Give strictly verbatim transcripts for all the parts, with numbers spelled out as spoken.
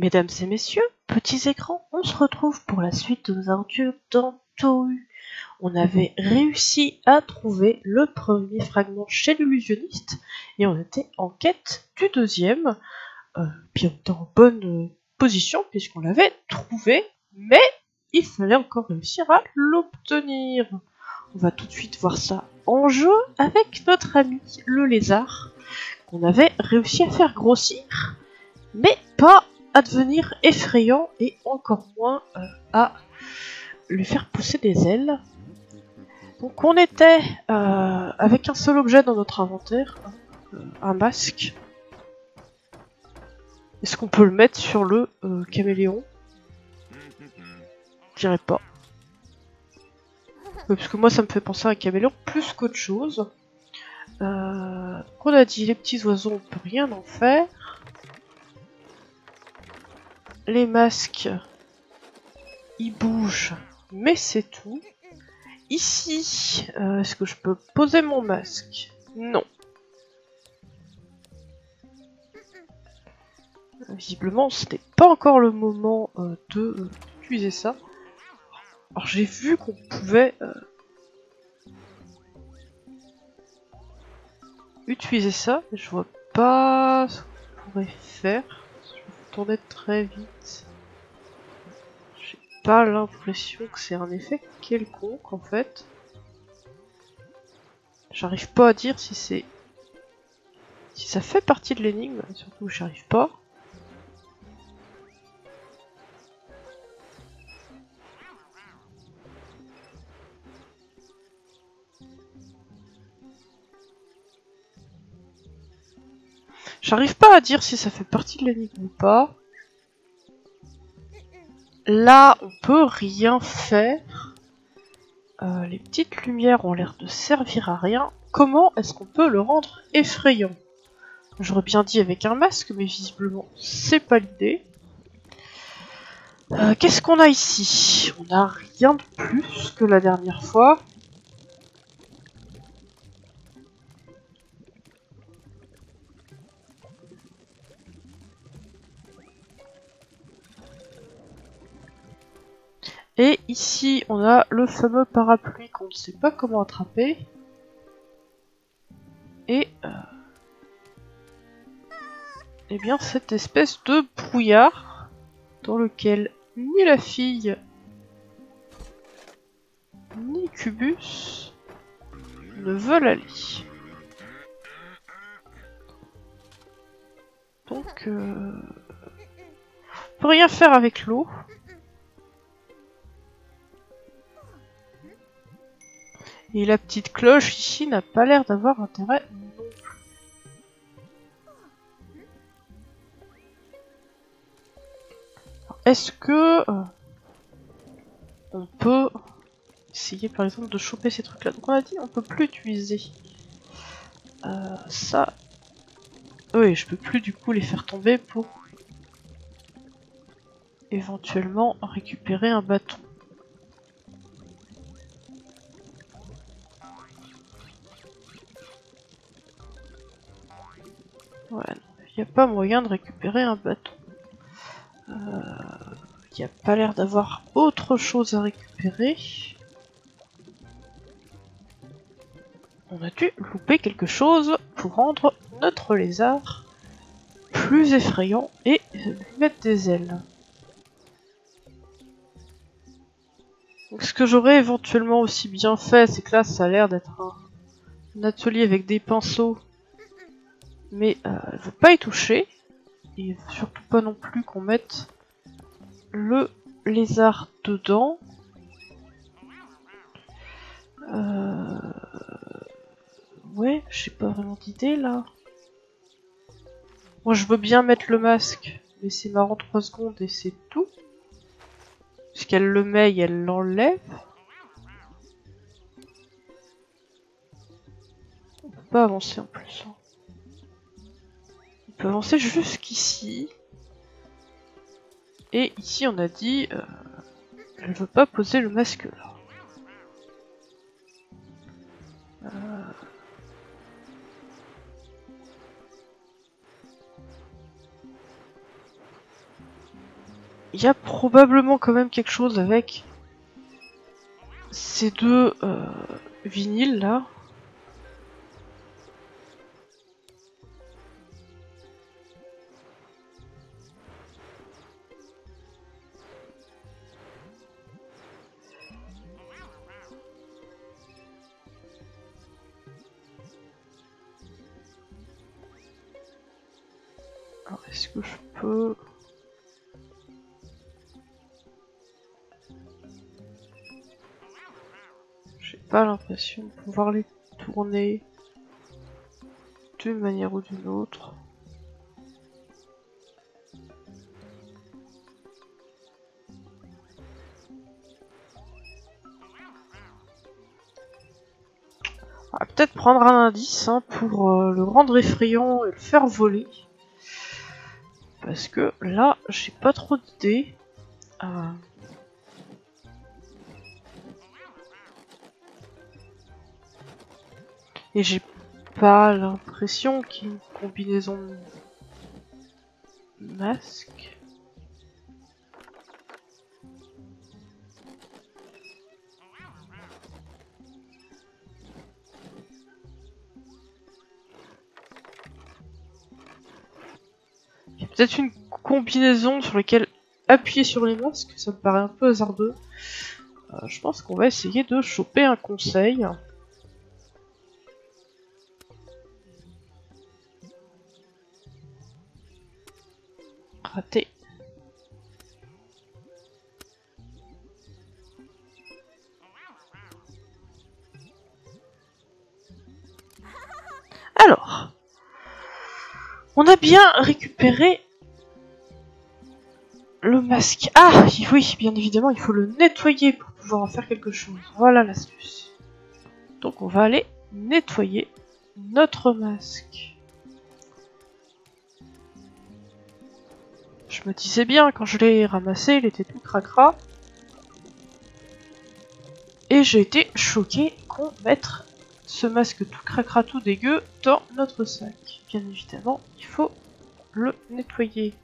Mesdames et messieurs, petits écrans, on se retrouve pour la suite de nos aventures dans Touhou. On avait réussi à trouver le premier fragment chez l'illusionniste et on était en quête du deuxième. Euh, puis on était en bonne euh, position puisqu'on l'avait trouvé, mais il fallait encore réussir à l'obtenir. On va tout de suite voir ça en jeu avec notre ami le lézard qu'on avait réussi à faire grossir, mais pas à devenir effrayant et encore moins euh, à lui faire pousser des ailes. Donc on était euh, avec un seul objet dans notre inventaire, euh, un masque. Est-ce qu'on peut le mettre sur le euh, caméléon? Je dirais pas. Ouais, parce que moi ça me fait penser à un caméléon plus qu'autre chose. Euh, donc on a dit les petits oiseaux on peut rien en faire. Les masques ils bougent mais c'est tout. Ici, euh, est-ce que je peux poser mon masque? Non. Visiblement, ce n'est pas encore le moment euh, de euh, utiliser ça. Alors j'ai vu qu'on pouvait euh, utiliser ça, mais je vois pas ce qu'on pourrait faire. Je vais tourner très vite. J'ai pas l'impression que c'est un effet quelconque en fait. J'arrive pas à dire si c'est si ça fait partie de l'énigme, surtout j'y arrive pas. J'arrive pas à dire si ça fait partie de l'énigme ou pas. Là, on peut rien faire. Euh, les petites lumières ont l'air de servir à rien. Comment est-ce qu'on peut le rendre effrayant? J'aurais bien dit avec un masque, mais visiblement, c'est pas l'idée. Euh, Qu'est-ce qu'on a ici? On a rien de plus que la dernière fois. Et ici, on a le fameux parapluie qu'on ne sait pas comment attraper. Et... Euh, eh bien, cette espèce de brouillard dans lequel ni la fille ni Cubus ne veulent aller. Donc, euh, on peut rien faire avec l'eau. Et la petite cloche ici n'a pas l'air d'avoir intérêt non plus. Est-ce que euh, on peut essayer par exemple de choper ces trucs là? Donc on a dit on peut plus utiliser euh, ça. Oui, je peux plus du coup les faire tomber pour éventuellement récupérer un bâton. Ouais, il n'y a pas moyen de récupérer un bâton. Il euh, n'y a pas l'air d'avoir autre chose à récupérer. On a dû louper quelque chose pour rendre notre lézard plus effrayant et lui mettre des ailes. Donc ce que j'aurais éventuellement aussi bien fait, c'est que là ça a l'air d'être un, un atelier avec des pinceaux, mais euh, elle veut pas y toucher. Et il faut surtout pas non plus qu'on mette le lézard dedans. Euh... Ouais, j'ai pas vraiment d'idée là. Moi je veux bien mettre le masque, mais c'est marrant trois secondes et c'est tout. Puisqu'elle le met et elle l'enlève. On peut pas avancer en plus. Hein. On peut avancer jusqu'ici. Et ici on a dit... Euh, elle veut pas poser le masque là. Euh... il y a probablement quand même quelque chose avec ces deux euh, vinyles là. Alors, est-ce que je peux... J'ai pas l'impression de pouvoir les tourner d'une manière ou d'une autre. On va peut-être prendre un indice hein, pour euh, le rendre effrayant et le faire voler. Parce que là, j'ai pas trop d'idées. Euh... Et j'ai pas l'impression qu'il y ait une combinaison de masques. Il y a peut-être une combinaison sur laquelle appuyer sur les masques, ça me paraît un peu hasardeux. Euh, je pense qu'on va essayer de choper un conseil. Raté. Alors, on a bien récupéré le masque. Ah, oui, bien évidemment, il faut le nettoyer pour pouvoir en faire quelque chose. Voilà l'astuce. Donc on va aller nettoyer notre masque. Je me disais bien, quand je l'ai ramassé, il était tout cracra. Et j'ai été choqué qu'on mette ce masque tout cracra, tout dégueu dans notre sac. Bien évidemment, il faut le nettoyer.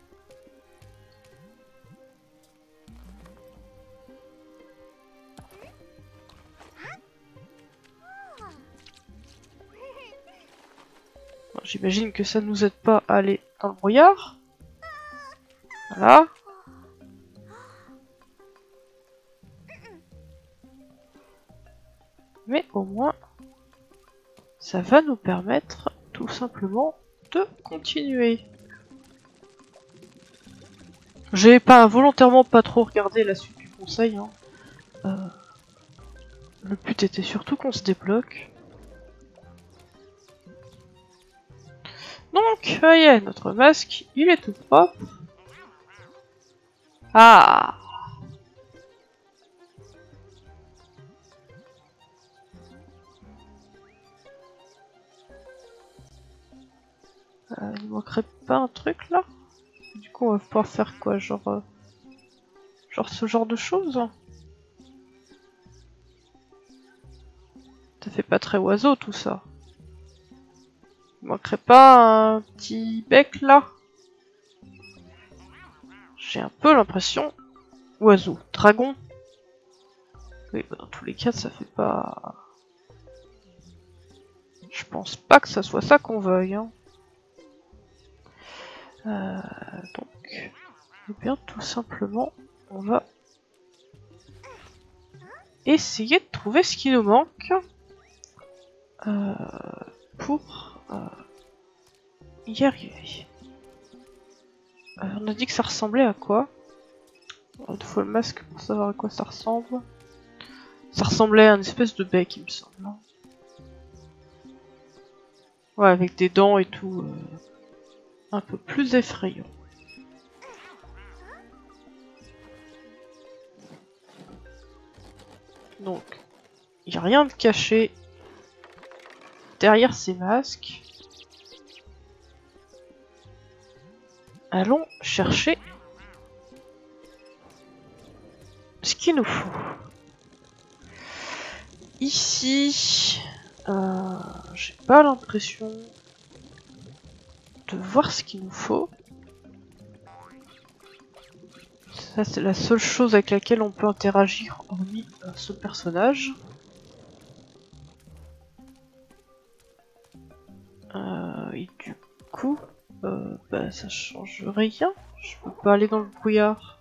J'imagine que ça ne nous aide pas à aller dans le brouillard. Voilà. Mais au moins, ça va nous permettre tout simplement de continuer. J'ai pas volontairement pas trop regardé la suite du conseil. Hein. Euh, le but était surtout qu'on se débloque. Donc, ça y est, notre masque, il est tout propre. Ah! Euh, il manquerait pas un truc là? Du coup, on va pouvoir faire quoi? Genre, euh, genre ce genre de choses? Ça fait pas très oiseau tout ça. Il manquerait pas un petit bec là? J'ai un peu l'impression... Oiseau, dragon. Oui, bah dans tous les cas, ça fait pas... Je pense pas que ça soit ça qu'on veuille. Hein. Euh, donc, eh bien, tout simplement, on va essayer de trouver ce qui nous manque euh, pour euh, y arriver. Euh, on a dit que ça ressemblait à quoi? Il faut le masque pour savoir à quoi ça ressemble. Ça ressemblait à une espèce de bec, il me semble. Ouais, avec des dents et tout. Euh, un peu plus effrayant. Donc, il n'y a rien de caché derrière ces masques. Allons chercher ce qu'il nous faut. Ici, euh, j'ai pas l'impression de voir ce qu'il nous faut. Ça c'est la seule chose avec laquelle on peut interagir hormis euh, ce personnage. Euh, et du coup, euh, bah, ça change rien. Je peux pas aller dans le brouillard.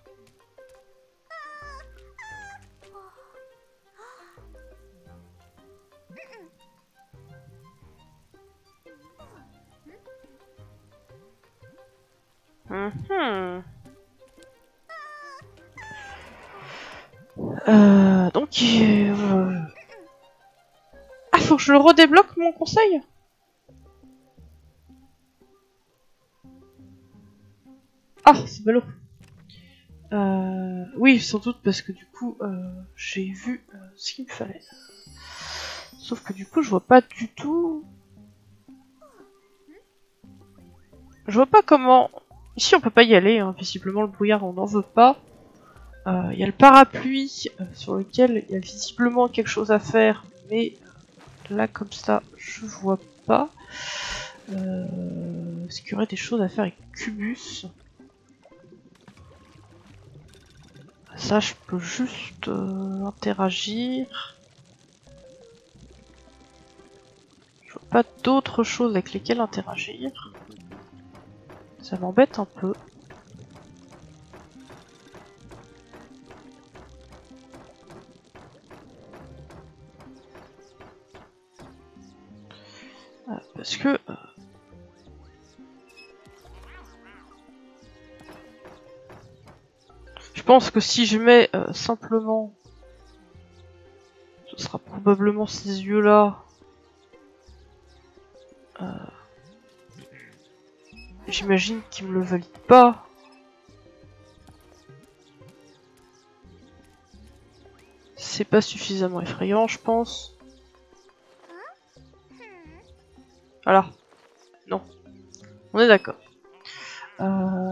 Mmh. Euh, donc, euh... ah, faut que je le redébloque mon conseil. Ah, c'est ballot. Euh, oui, sans doute parce que du coup, euh, j'ai vu euh, ce qu'il me fallait. Sauf que du coup, je vois pas du tout. Je vois pas comment. Ici, on peut pas y aller. Hein. Visiblement, le brouillard, on n'en veut pas. Il euh, y a le parapluie euh, sur lequel il y a visiblement quelque chose à faire, mais là, comme ça, je vois pas. Euh, Est-ce qu'il y aurait des choses à faire avec Cubus? Ça, je peux juste euh, interagir. Je vois pas d'autres choses avec lesquelles interagir. Ça m'embête un peu. Ah, parce que... Euh, je pense que si je mets euh, simplement... Ce sera probablement ces yeux-là. Euh, J'imagine qu'ils me le valident pas. C'est pas suffisamment effrayant, je pense. Voilà. Non. On est d'accord. Euh...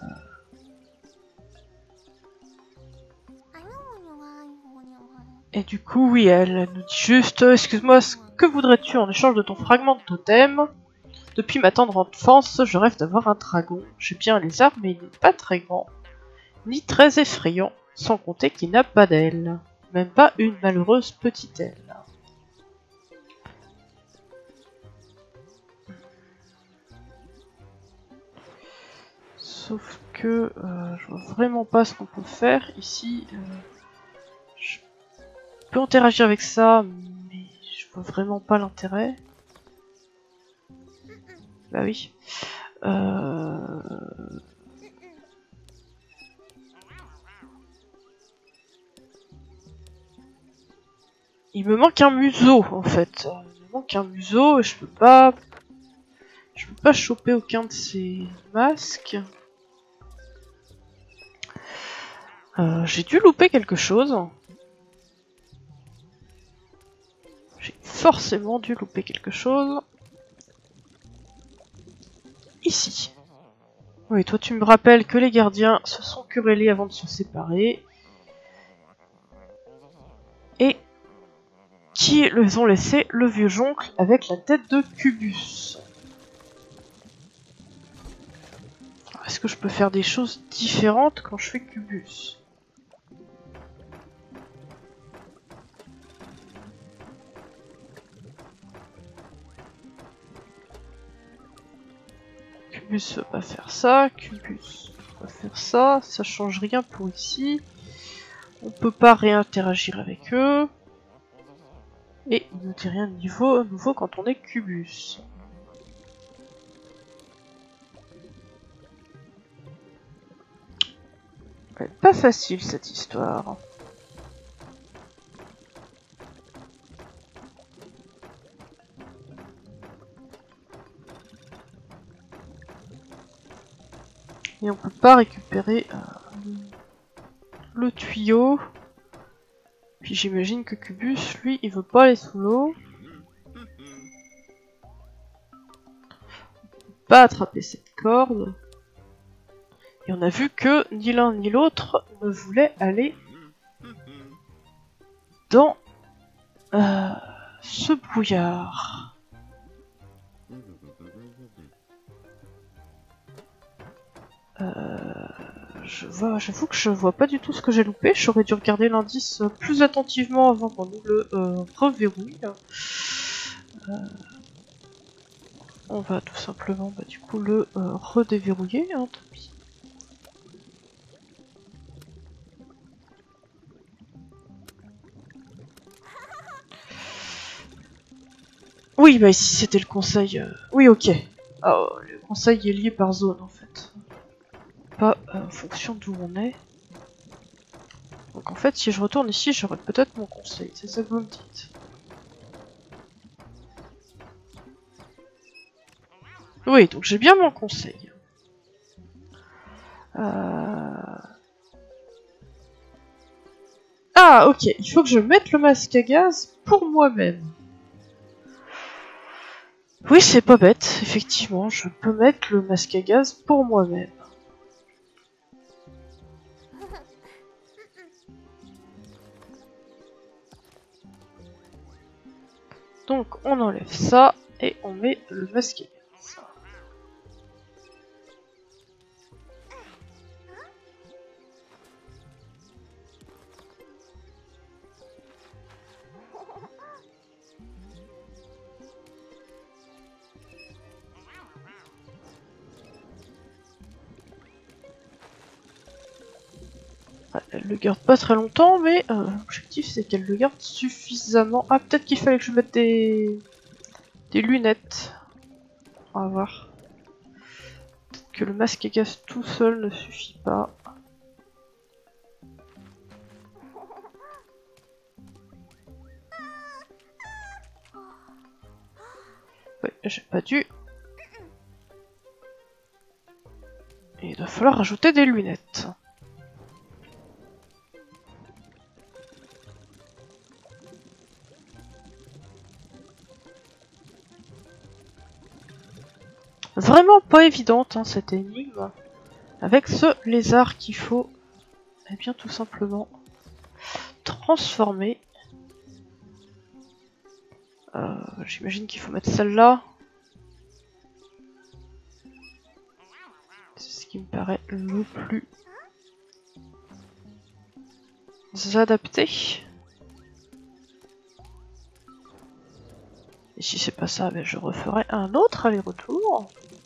Et du coup, oui, elle nous dit juste euh, excuse-moi, que voudrais-tu en échange de ton fragment de totem? Depuis ma tendre enfance, je rêve d'avoir un dragon. J'ai bien les armes, mais il n'est pas très grand, ni très effrayant, sans compter qu'il n'a pas d'aile. Même pas une malheureuse petite aile. Sauf que euh, je vois vraiment pas ce qu'on peut faire ici. Euh, je peux interagir avec ça, mais je vois vraiment pas l'intérêt. Bah oui. Euh... Il me manque un museau en fait. Il me manque un museau et je peux pas. Je peux pas choper aucun de ces masques. Euh, J'ai dû louper quelque chose. J'ai forcément dû louper quelque chose. Ici. Oui, toi tu me rappelles que les gardiens se sont querellés avant de se séparer. Et qui les ont laissé le vieux joncle avec la tête de Cubus. Est-ce que je peux faire des choses différentes quand je fais Cubus? Cubus va pas faire ça, Cubus va faire ça, ça change rien pour ici. On peut pas réinteragir avec eux. Et il ne dit rien de niveau, nouveau quand on est Cubus. Ouais, pas facile cette histoire. Et on peut pas récupérer euh, le tuyau. Puis j'imagine que Cubus, lui, il veut pas aller sous l'eau. Pas attraper cette corde. Et on a vu que ni l'un ni l'autre ne voulait aller dans euh, ce brouillard. Euh... je vois, j'avoue que je vois pas du tout ce que j'ai loupé. J'aurais dû regarder l'indice plus attentivement avant qu'on nous le euh, reverrouille. Euh, on va tout simplement bah, du coup le euh, redéverrouiller, hein, tant pis. Oui, bah ici c'était le conseil. Euh... Oui, ok. Oh, le conseil est lié par zone en fait. Pas euh, en fonction d'où on est. Donc en fait, si je retourne ici, j'aurai peut-être mon conseil. C'est ça que vous me dites. Oui, donc j'ai bien mon conseil. Euh... Ah, ok. Il faut que je mette le masque à gaz pour moi-même. Oui, c'est pas bête. Effectivement, je peux mettre le masque à gaz pour moi-même. Donc on enlève ça et on met le masque à gaz. Ouais, elle le garde pas très longtemps, mais euh, l'objectif c'est qu'elle le garde suffisamment. Ah, peut-être qu'il fallait que je mette des... des lunettes. On va voir. Peut-être que le masque à gaz tout seul ne suffit pas. Ouais, j'ai pas dû. Et il va falloir rajouter des lunettes. Vraiment pas évidente hein, cette énigme. Avec ce lézard qu'il faut, eh bien tout simplement transformer. Euh, J'imagine qu'il faut mettre celle-là. C'est ce qui me paraît le plus adapté. Et si c'est pas ça, ben je referai un autre aller-retour.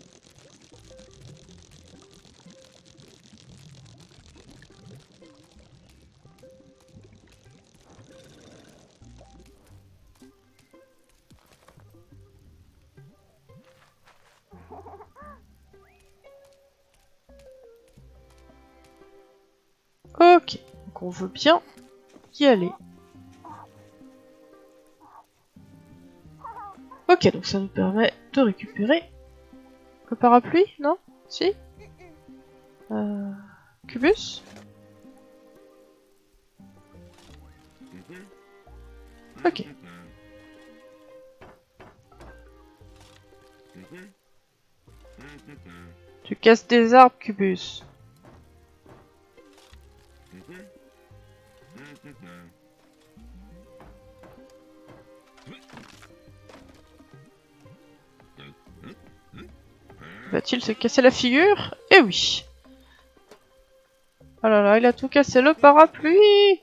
Ok, donc on veut bien y aller. Ok, donc ça nous permet de récupérer le parapluie, non? Si? Euh... Cubus? Ok. Tu casses des arbres, Cubus. Va-t-il se casser la figure? Eh oui. Oh là là, il a tout cassé le parapluie.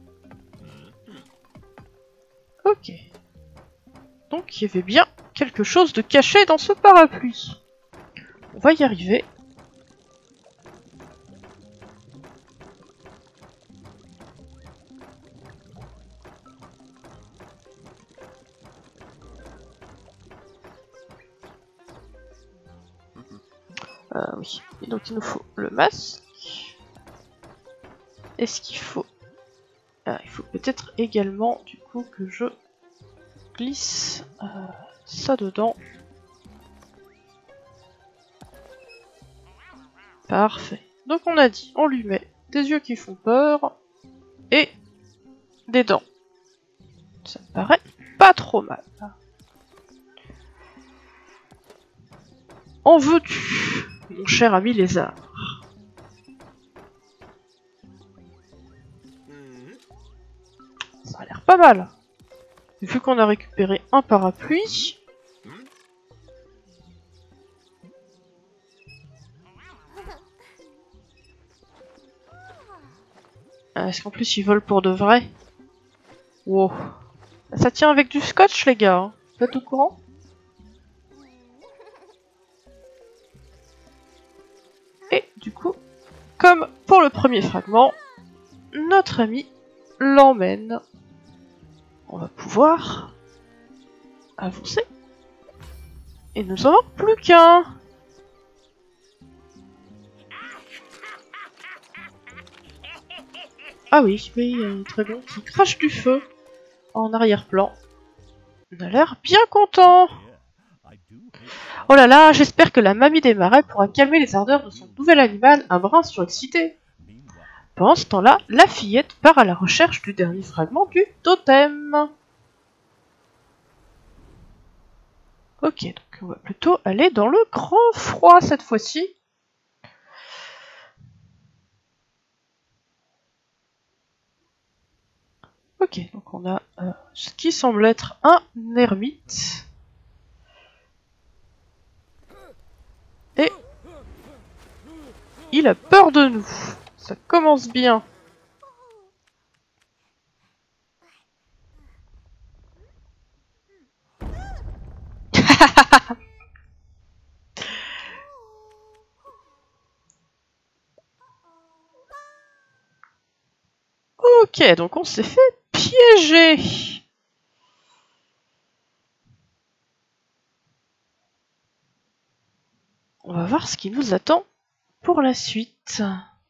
Ok. Donc il y avait bien quelque chose de caché dans ce parapluie. On va y arriver. Euh, oui. Et donc il nous faut le masque. Est-ce qu'il faut... Ah, il faut peut-être également du coup que je glisse euh, ça dedans. Parfait. Donc on a dit, on lui met des yeux qui font peur et des dents. Ça me paraît pas trop mal. En veux-tu, mon cher ami lézard? Ça a l'air pas mal. Vu qu'on a récupéré un parapluie. Est-ce qu'en plus ils volent pour de vrai? Wow. Ça tient avec du scotch les gars, hein. Vous êtes au courant? Et du coup, comme pour le premier fragment, notre ami l'emmène. On va pouvoir avancer. Et nous en avons plus qu'un. Ah oui, oui, il y a un dragon qui crache du feu en arrière-plan. On a l'air bien content. Oh là là, j'espère que la mamie des marais pourra calmer les ardeurs de son nouvel animal, un brin surexcité. Pendant ce temps-là, la fillette part à la recherche du dernier fragment du totem. Ok, donc on va plutôt aller dans le grand froid cette fois-ci. Ok, donc on a euh, ce qui semble être un ermite. Et il a peur de nous. Ça commence bien. Ok, donc on s'est fait piéger. On va voir ce qui nous attend pour la suite.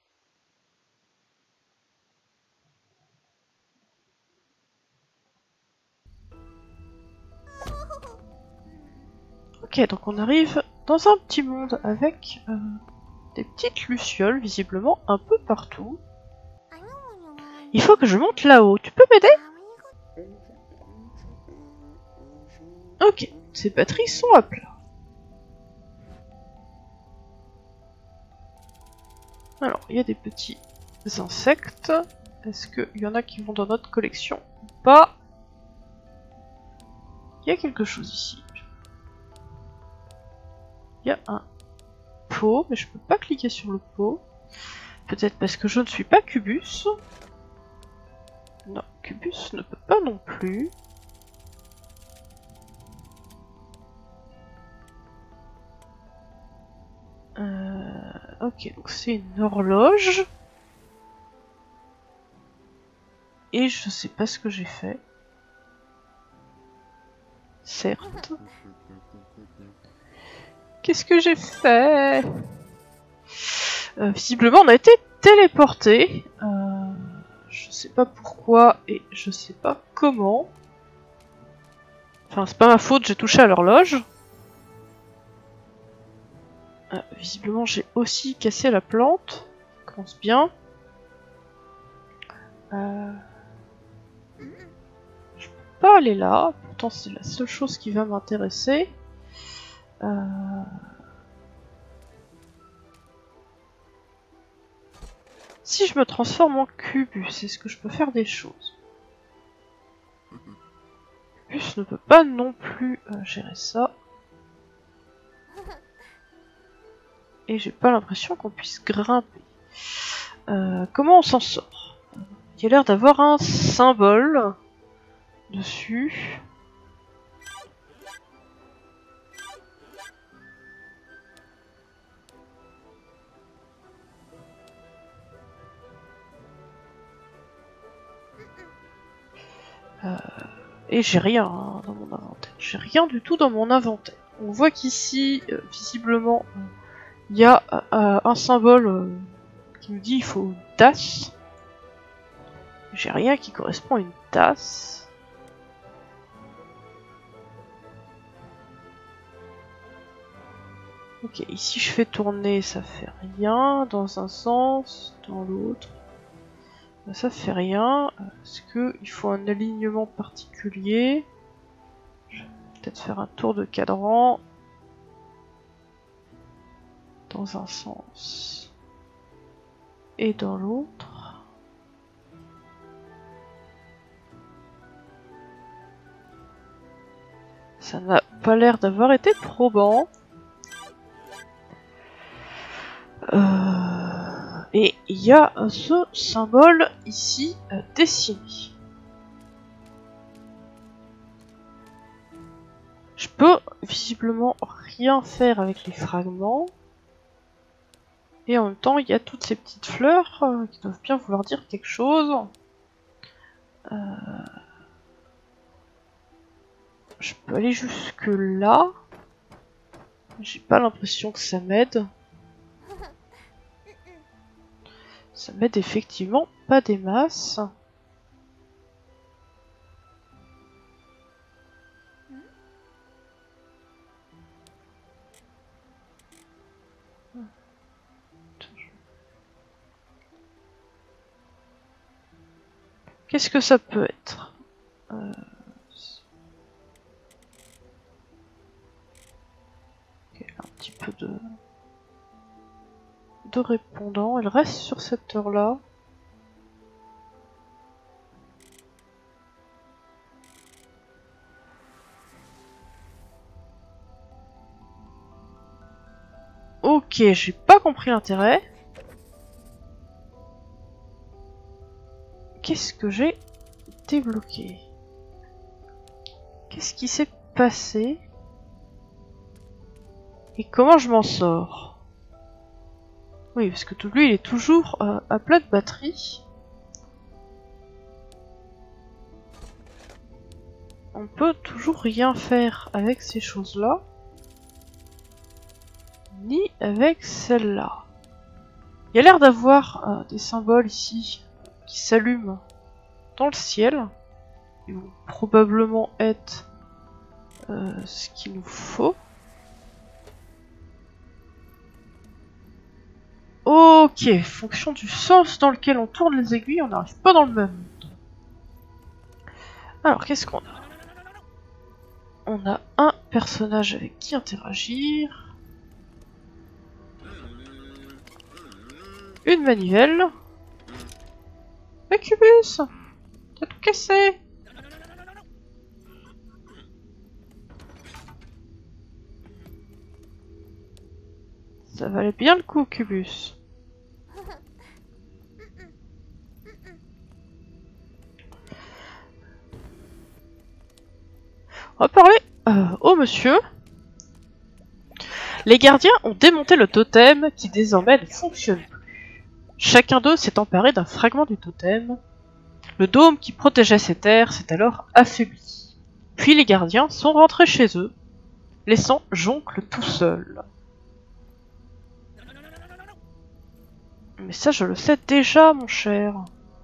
Ok, donc on arrive dans un petit monde avec euh, des petites lucioles, visiblement un peu partout. Il faut que je monte là-haut. Tu peux m'aider? Ok, ces batteries sont à plat. Alors, il y a des petits insectes. Est-ce qu'il y en a qui vont dans notre collection ou pas? Il y a quelque chose ici. Il y a un pot, mais je peux pas cliquer sur le pot. Peut-être parce que je ne suis pas Cubus. Non, Cubus ne peut pas non plus. Euh, ok, donc c'est une horloge. Et je sais pas ce que j'ai fait. Certes. Qu'est-ce que j'ai fait? euh, Visiblement, on a été téléporté. Euh, je sais pas pourquoi et je sais pas comment. Enfin, c'est pas ma faute, j'ai touché à l'horloge. Euh, visiblement, j'ai aussi cassé la plante. Ça commence bien. Euh... Je peux pas aller là. Pourtant, c'est la seule chose qui va m'intéresser. Euh... Si je me transforme en Cubus, est-ce que je peux faire des choses? Cubus ne peut pas non plus euh, gérer ça. Et j'ai pas l'impression qu'on puisse grimper. Euh, comment on s'en sort? Il y a l'air d'avoir un symbole dessus. Euh, et j'ai rien hein, dans mon inventaire. J'ai rien du tout dans mon inventaire. On voit qu'ici, euh, visiblement, il y a euh, un symbole euh, qui me dit il faut une tasse. J'ai rien qui correspond à une tasse. Ok, ici je fais tourner, ça fait rien. Dans un sens, dans l'autre. Ça fait rien. Est-ce qu'il faut un alignement particulier? Je vais peut-être faire un tour de cadran. Dans un sens. Et dans l'autre. Ça n'a pas l'air d'avoir été probant. Euh... Et il il y a euh, ce symbole ici euh, dessiné. Je peux visiblement rien faire avec les fragments. Et en même temps, il y a toutes ces petites fleurs euh, qui doivent bien vouloir dire quelque chose. Euh... Je peux aller jusque là. J'ai pas l'impression que ça m'aide. Ça m'aide effectivement pas des masses. Qu'est-ce que ça peut être? euh... okay, un petit peu de... de répondants. Elle reste sur cette heure-là. Ok, j'ai pas compris l'intérêt. Qu'est-ce que j'ai débloqué? Qu'est-ce qui s'est passé? Et comment je m'en sors? Oui, parce que tout lui, il est toujours euh, à plat de batterie. On peut toujours rien faire avec ces choses-là. Ni avec celle-là. Il y a l'air d'avoir euh, des symboles ici qui s'allument dans le ciel. Ils vont probablement être euh, ce qu'il nous faut. Ok, fonction du sens dans lequel on tourne les aiguilles, on n'arrive pas dans le même monde. Alors, qu'est-ce qu'on a? On a un personnage avec qui interagir. Une manivelle. Mais Cubus, t'as tout cassé. Ça valait bien le coup, Cubus. On va parler euh, au monsieur. Les gardiens ont démonté le totem qui désormais ne fonctionne plus. Chacun d'eux s'est emparé d'un fragment du totem. Le dôme qui protégeait ces terres s'est alors affaibli. Puis les gardiens sont rentrés chez eux, laissant Joncle tout seul. Mais ça, je le sais déjà, mon cher.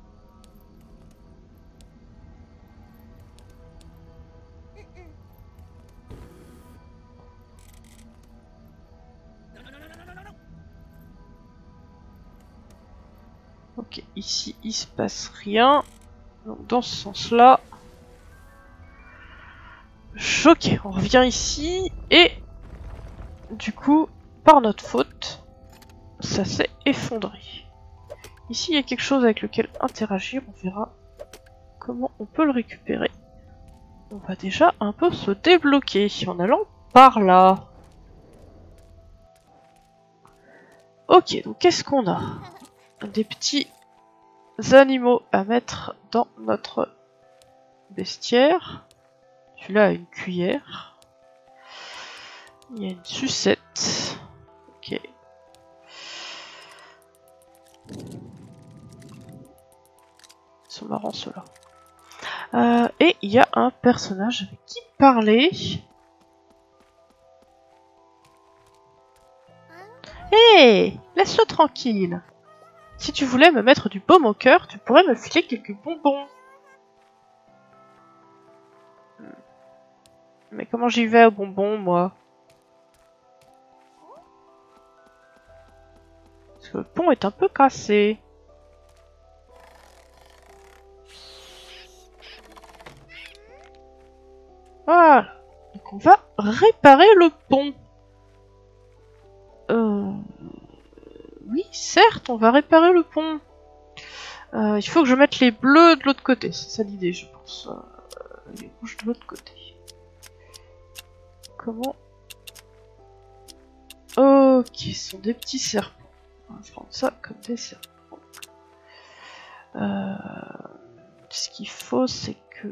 Ok, ici, il se passe rien. Donc, dans ce sens-là... Ok, on revient ici, et... Du coup, par notre faute, ça s'est effondré. Ici, il y a quelque chose avec lequel interagir, on verra comment on peut le récupérer. On va déjà un peu se débloquer en allant par là. Ok, donc qu'est-ce qu'on a? Des petits animaux à mettre dans notre bestiaire. Celui-là a une cuillère. Il y a une sucette. Ok. Ils sont marrants ceux-là. Euh, et il y a un personnage avec qui parler. Hé, hey, laisse-le tranquille. Si tu voulais me mettre du baume au cœur, tu pourrais me filer quelques bonbons. Mais comment j'y vais aux bonbons, moi? Parce que le pont est un peu cassé. Voilà. Donc on va réparer le pont. Euh... Oui, certes, on va réparer le pont. Euh, il faut que je mette les bleus de l'autre côté. C'est ça l'idée, je pense. Euh, les rouges de l'autre côté. Comment? Ok, ce sont des petits serpents. On va prendre ça comme des serpents. Euh, ce qu'il faut, c'est que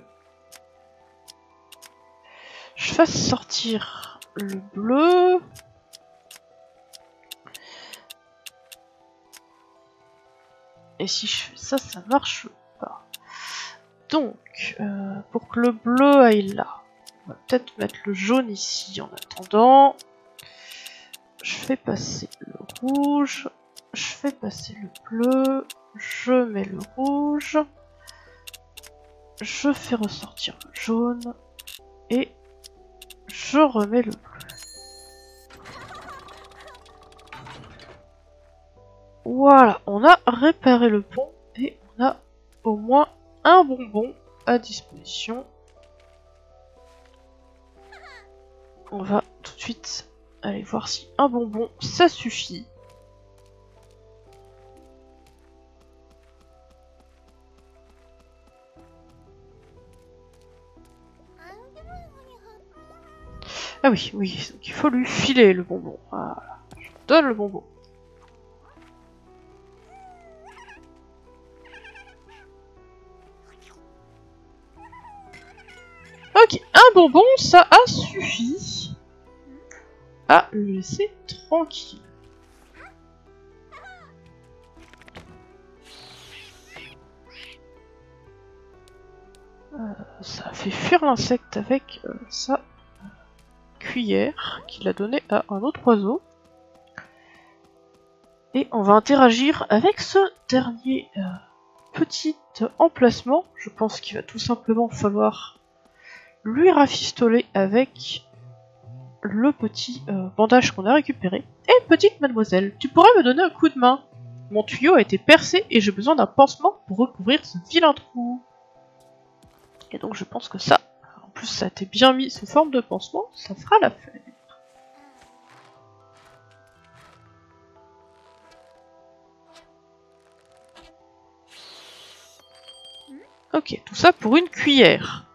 je fasse sortir le bleu. Et si je fais ça, ça marche pas. Donc, euh, pour que le bleu aille là, on va peut-être mettre le jaune ici en attendant. Je fais passer le rouge. Je fais passer le bleu. Je mets le rouge. Je fais ressortir le jaune. Et je remets le bleu. Voilà, on a réparé le pont et on a au moins un bonbon à disposition. On va tout de suite aller voir si un bonbon ça suffit. Ah oui, oui, donc il faut lui filer le bonbon. Voilà, je donne le bonbon. Ok, un bonbon, ça a suffi à le laisser tranquille. Euh, ça a fait fuir l'insecte avec euh, sa cuillère qu'il a donnée à un autre oiseau. Et on va interagir avec ce dernier euh, petit emplacement. Je pense qu'il va tout simplement falloir lui rafistoler avec le petit euh, bandage qu'on a récupéré. Et petite mademoiselle, tu pourrais me donner un coup de main? Mon tuyau a été percé et j'ai besoin d'un pansement pour recouvrir ce vilain trou. Et donc je pense que ça, en plus ça a été bien mis sous forme de pansement, ça fera l'affaire. Ok, tout ça pour une cuillère.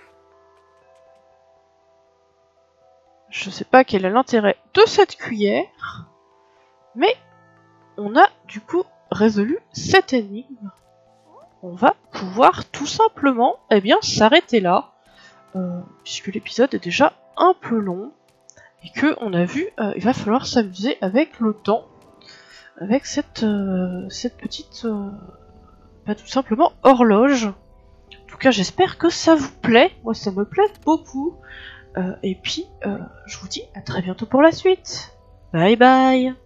Je sais pas quel est l'intérêt de cette cuillère, mais on a du coup résolu cette énigme. On va pouvoir tout simplement eh bien s'arrêter là, euh, puisque l'épisode est déjà un peu long, et que on a vu, euh, il va falloir s'amuser avec le temps, avec cette, euh, cette petite, euh, bah, tout simplement horloge. En tout cas, j'espère que ça vous plaît, moi ça me plaît beaucoup. Euh, et puis, euh, je vous dis à très bientôt pour la suite. Bye bye.